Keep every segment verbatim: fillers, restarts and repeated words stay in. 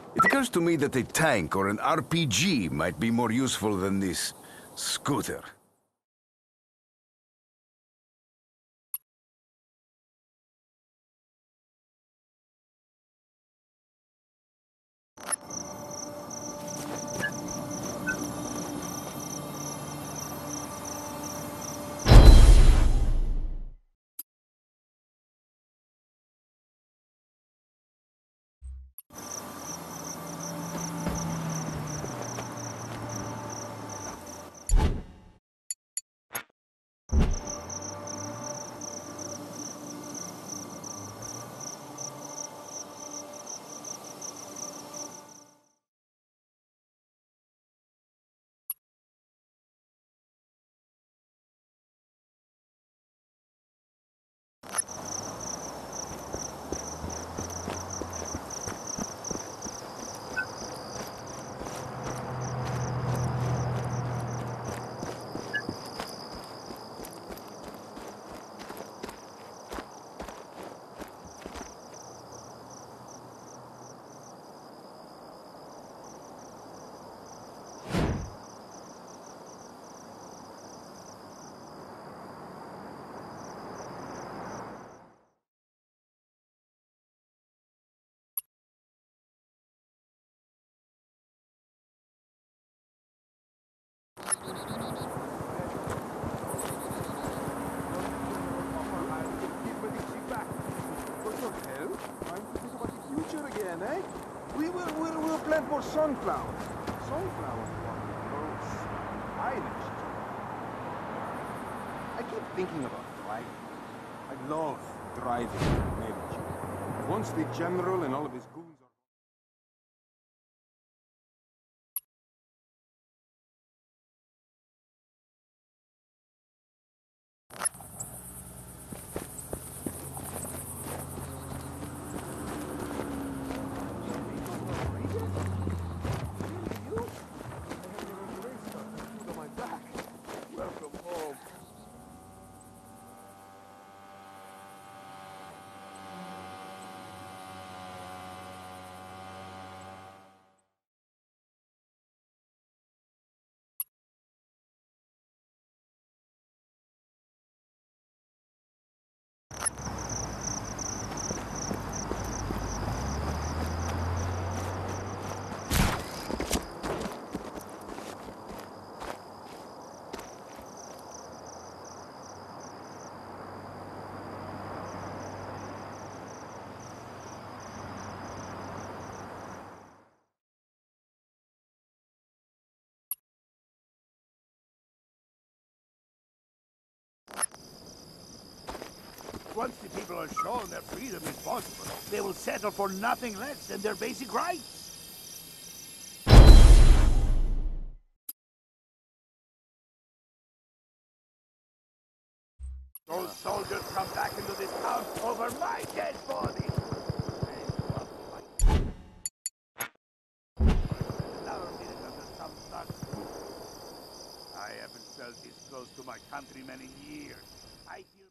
It occurs to me that a tank or an R P G might be more useful than this scooter. Again, eh? We will we'll, we'll plant more sunflowers. Sunflowers grows Irish. I keep thinking about driving. I love driving, maybe. Once the general and all of his goons are... Once the people are shown that freedom is possible, they will settle for nothing less than their basic rights. Those soldiers come back into this town over my dead body. Another minute under some such. I haven't felt this close to my countrymen in years. I feel...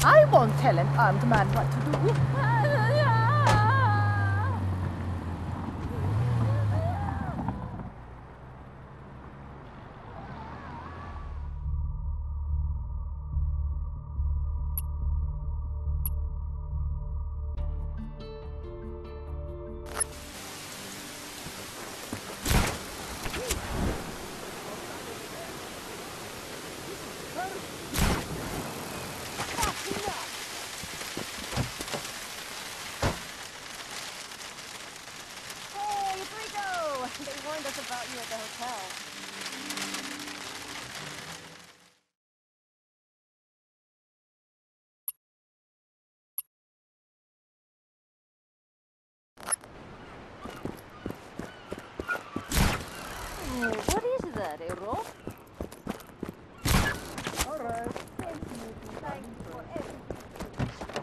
I won't tell an armed man what to do. What is that, a rope? All right. Thank you. Thank you for everything.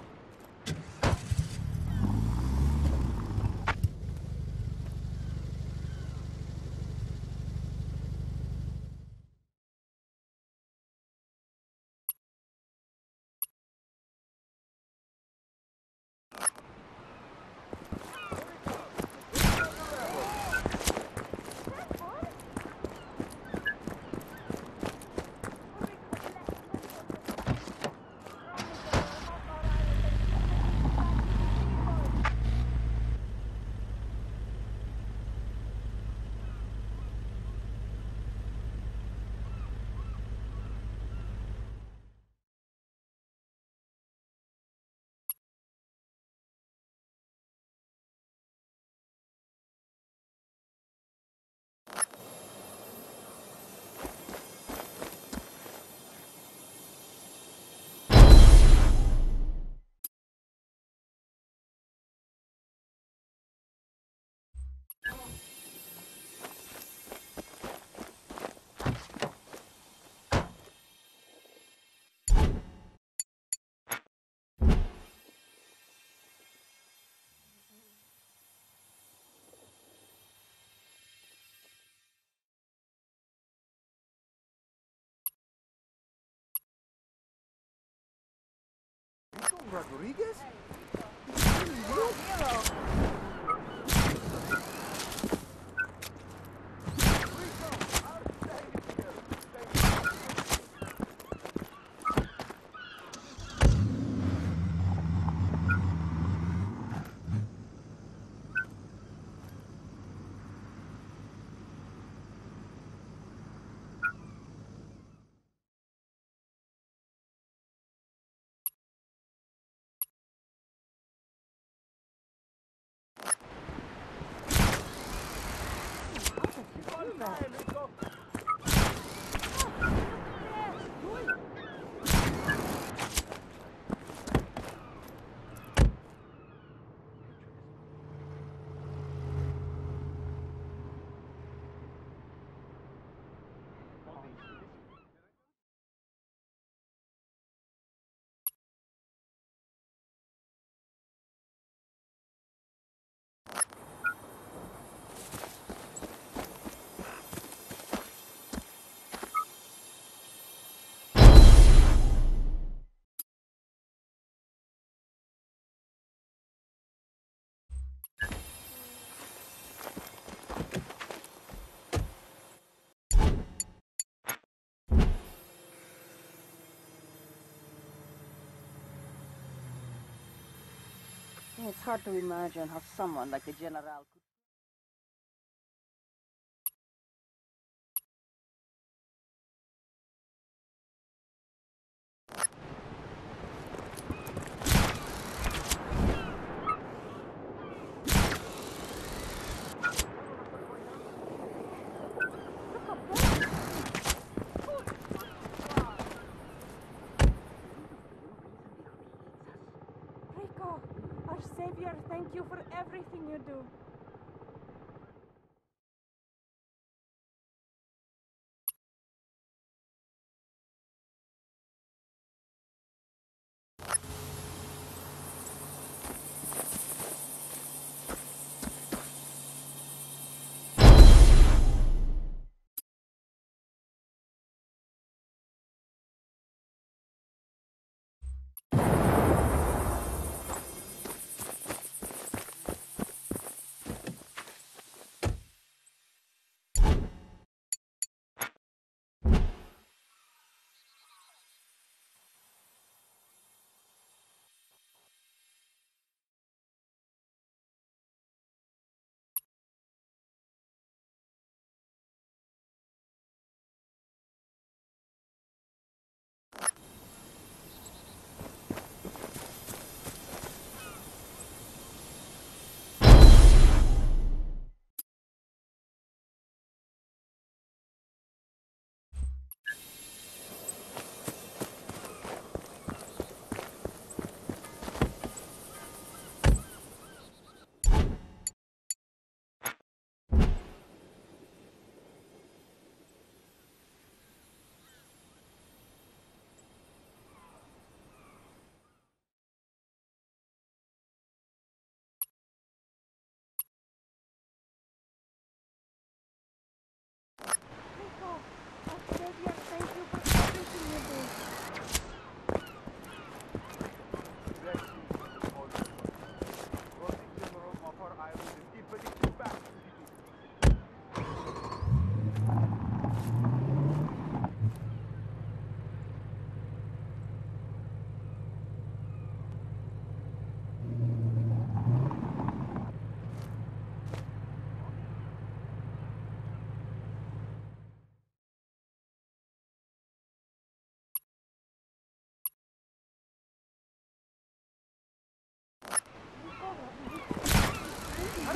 Rodriguez? It's hard to imagine how someone like the General could... Rico, our savior, thank you for everything you do.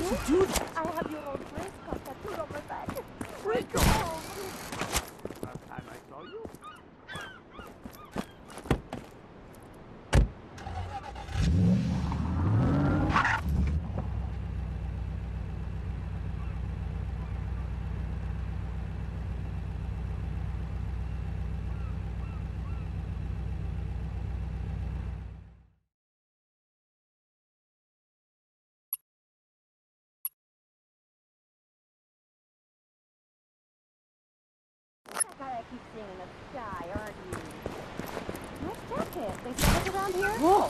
you do that? I have your old dress cut tattooed on my back. Rico! Oh, Last time I saw you? That guy I keep seeing in the sky, aren't you? Nice jacket. They sell it around here? whoa!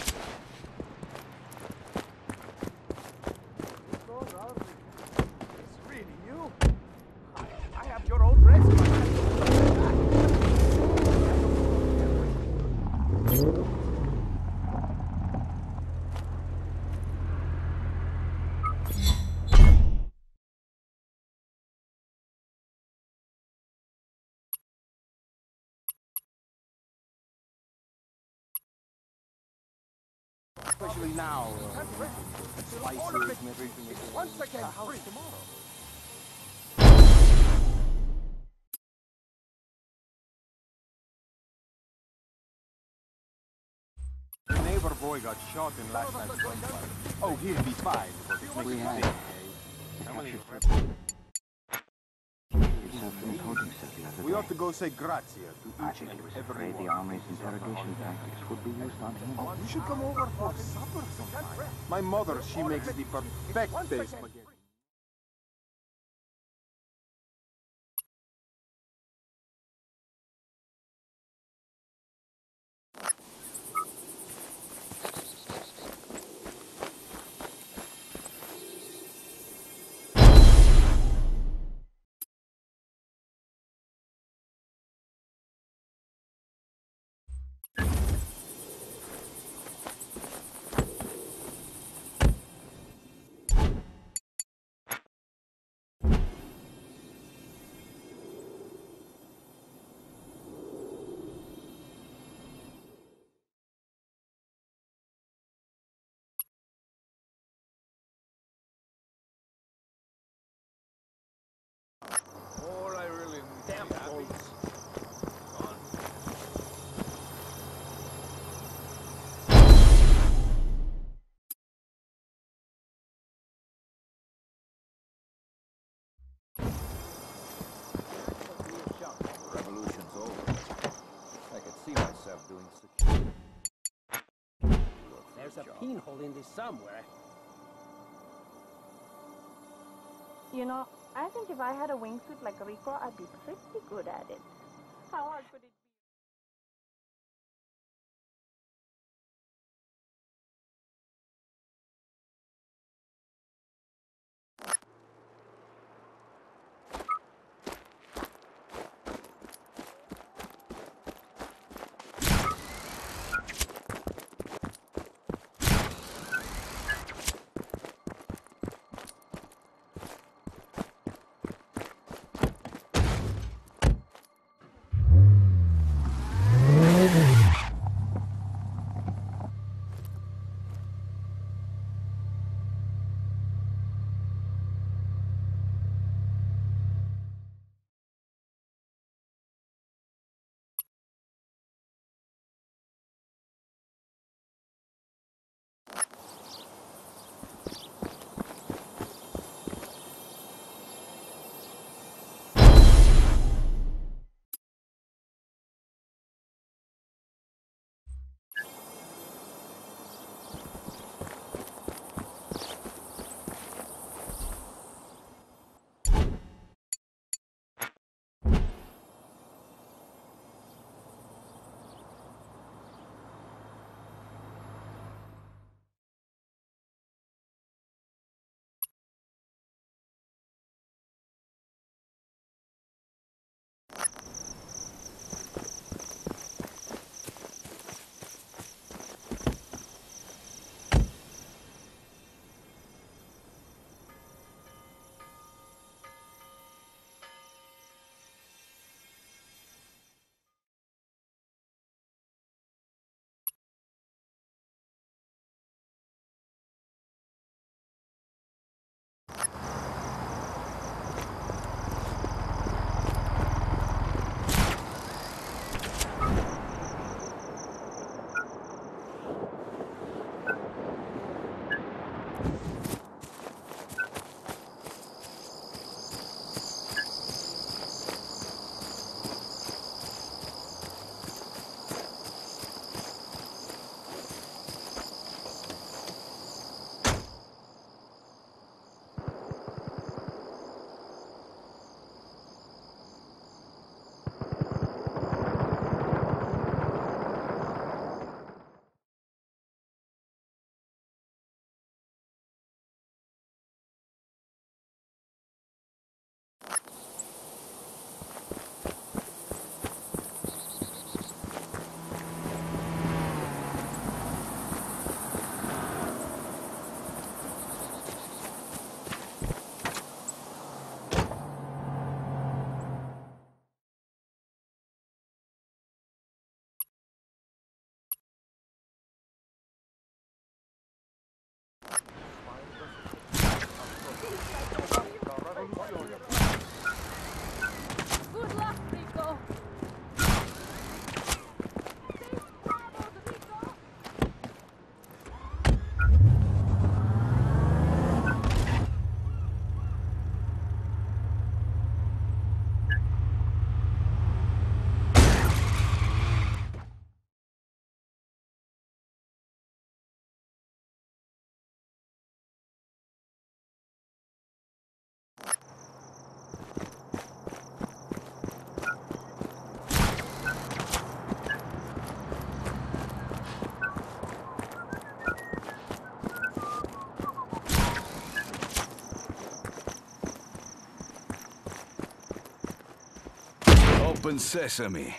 It's really you? I, I have your old dress cut tattooed on my back. Especially now. Uh, spices and everything. Once again, free tomorrow. The neighbor boy got shot in last night's gunfight. Oh, he'll be fine. But it makes We me have think, eh? How many We ought to go say grazie to I each think he and was every afraid the one. Army's interrogation tactics would be used on him. Oh, you should come over for supper sometime. My mother, she makes the perfect day spaghetti. All I really need damn bolts. Revolution's over. I could see myself doing security. There's a pinhole in this somewhere. You know, I think if I had a wingsuit like Rico, I'd be pretty good at it. How hard could it be? Open sesame.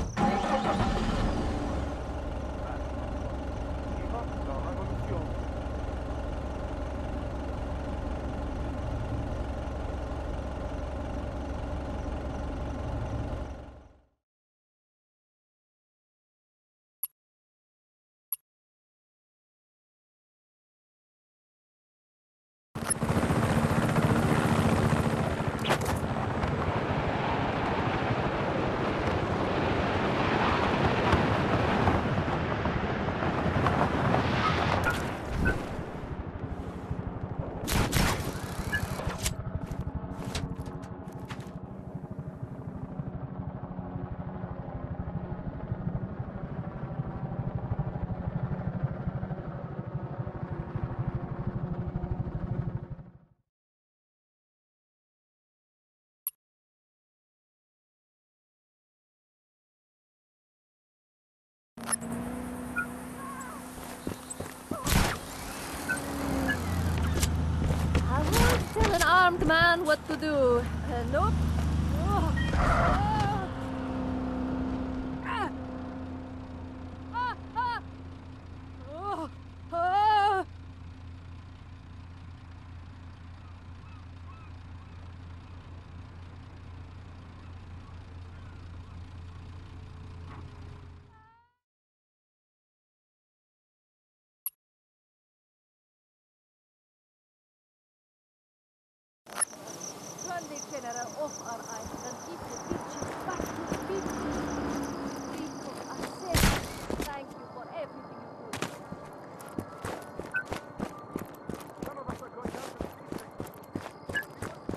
I won't tell an armed man what to do. Uh, nope. Oh. Ah. Ah. Ah. Ah. Oh. Ah. Run the general off our island and keep the bitches back to people. People are safe. Thank you for everything you do. None of us are going down to the district.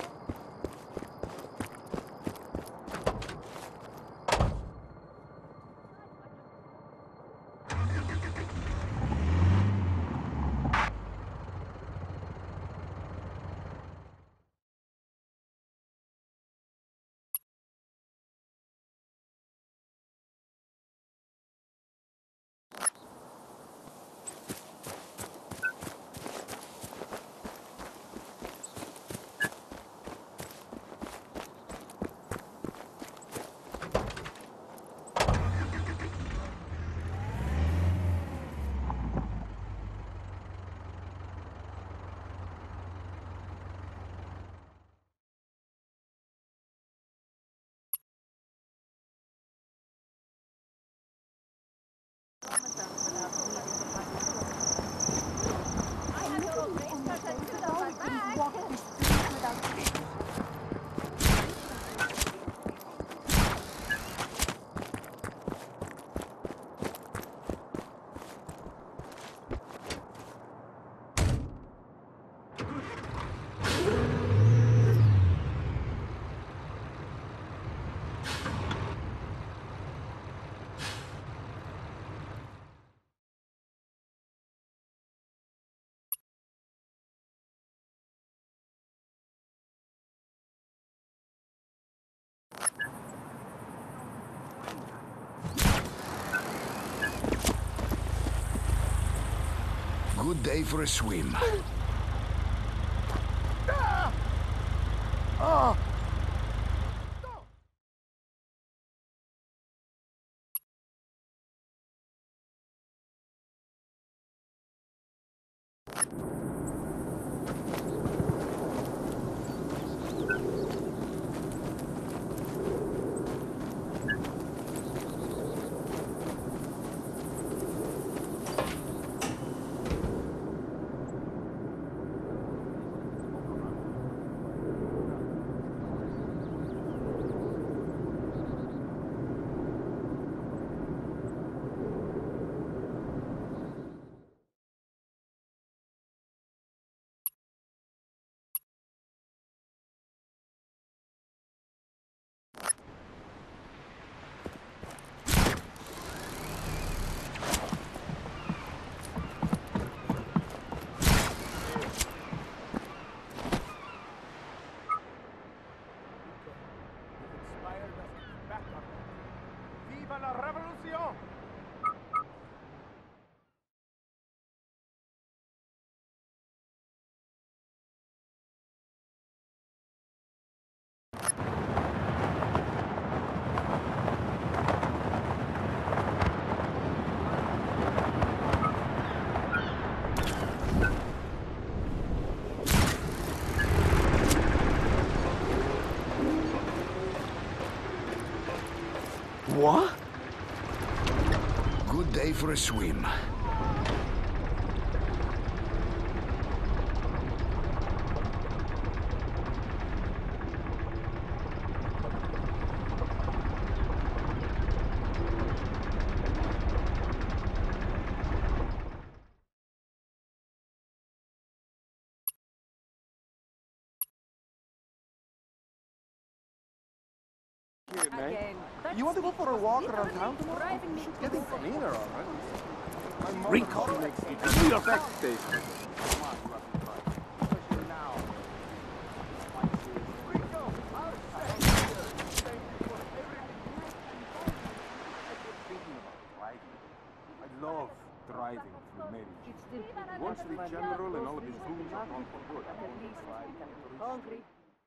I have your old race car tattooed on my back. Good day for a swim. Inspired us to be back on that. Viva la revolution! What? Good day for a swim. Here, mate. Again. You want to go for a walk around Literally town tomorrow? driving me It's getting crazy. cleaner already. My mother Rico, makes the do your perfect part. station. Come on, you have to try. Especially now. Rico, I'll say thank you for everything. Thinking about driving. I love driving through Marior. It's still Once the general and all of his goons are gone for good, I'm at going to least drive. hungry.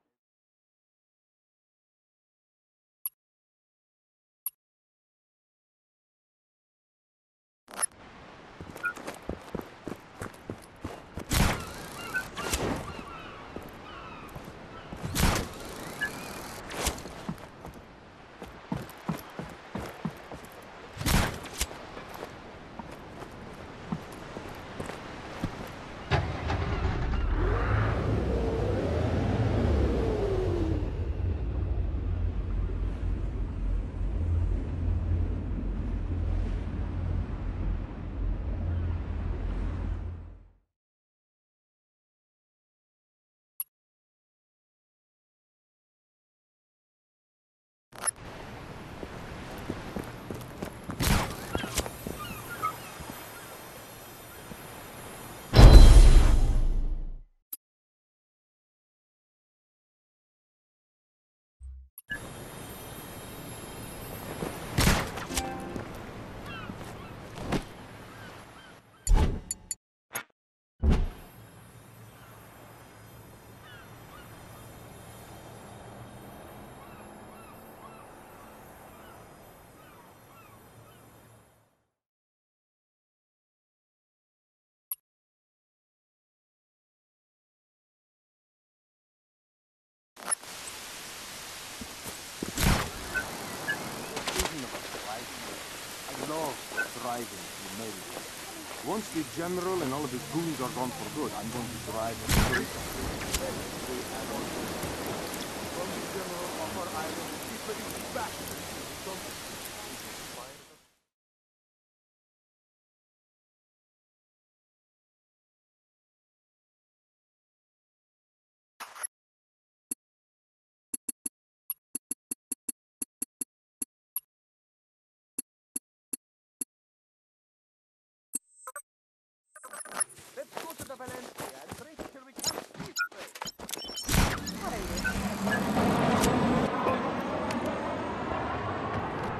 Thinking about driving. I love driving through Marior. Once the general and all of his goons are gone for good, I'm going to drive straight. From the general of our island, people is back. Something. Let's go to the Valencia and drink till we can't sleep straight. What are you?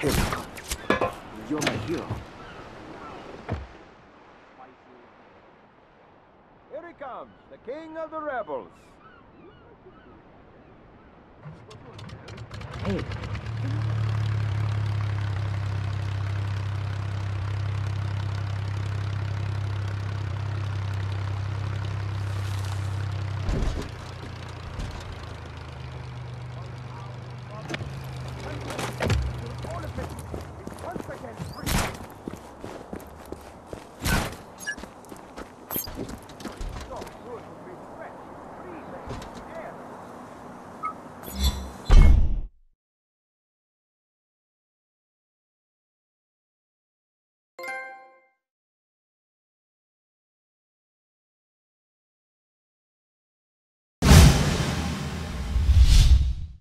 Here, you're my hero. Here he comes, the king of the rebels. Hey.